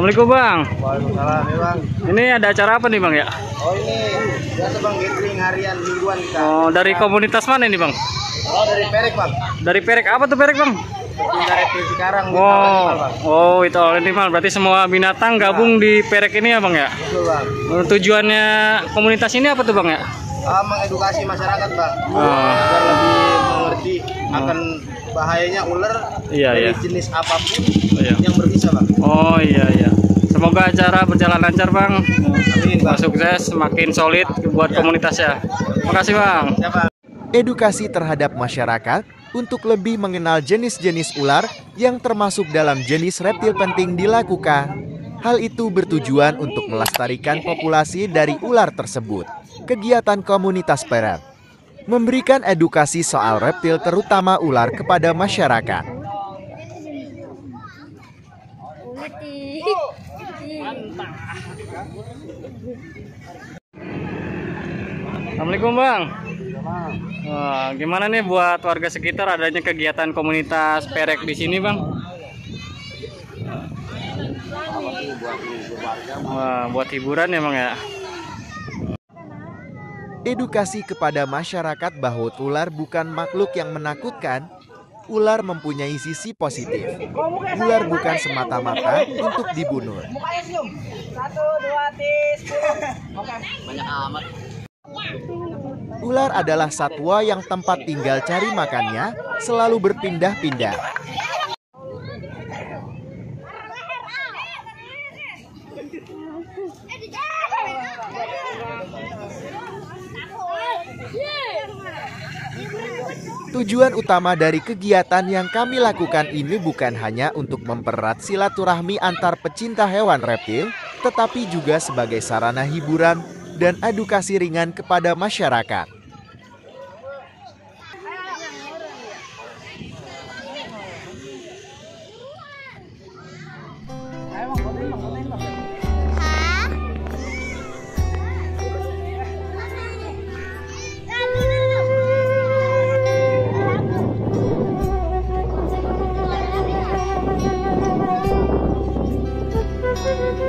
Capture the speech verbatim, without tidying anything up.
Assalamualaikum Bang. Waalaikumsalam ya Bang. Ini ada acara apa nih Bang ya? Oh ini biasa Bang, gathering harian mingguan kita. Oh, dari komunitas mana ini Bang? Oh dari Perek Bang. Dari Perek, apa tuh Perek Bang? Pecinta reptil Cikarang. Oh, Bang. oh itu all animal. Berarti semua binatang gabung di Perek ini ya Bang ya? Betul Bang. Tujuannya komunitas ini apa tuh Bang ya? Ah, mengedukasi masyarakat Bang. Oh. Agar lebih mengerti akan bahayanya ular Iya, dari iya. jenis apapun Iya. yang berbisa Bang. Oh iya iya. Semoga acara berjalan lancar Bang. Amin Bang. Sukses, semakin solid buat komunitasnya. Makasih Bang. Siapa? Edukasi terhadap masyarakat untuk lebih mengenal jenis-jenis ular yang termasuk dalam jenis reptil penting dilakukan. Hal itu bertujuan untuk melestarikan populasi dari ular tersebut. Kegiatan komunitas Perek memberikan edukasi soal reptil terutama ular kepada masyarakat. Assalamualaikum Bang. Wah, gimana nih buat warga sekitar adanya kegiatan komunitas Perek di sini Bang? Wah, buat hiburan ya Bang ya. Edukasi kepada masyarakat bahwa ular bukan makhluk yang menakutkan. Ular mempunyai sisi positif. Ular bukan semata-mata untuk dibunuh. Ular adalah satwa yang tempat tinggal cari makannya selalu berpindah-pindah. Tujuan utama dari kegiatan yang kami lakukan ini bukan hanya untuk mempererat silaturahmi antar pecinta hewan reptil, tetapi juga sebagai sarana hiburan dan edukasi ringan kepada masyarakat. Thank you.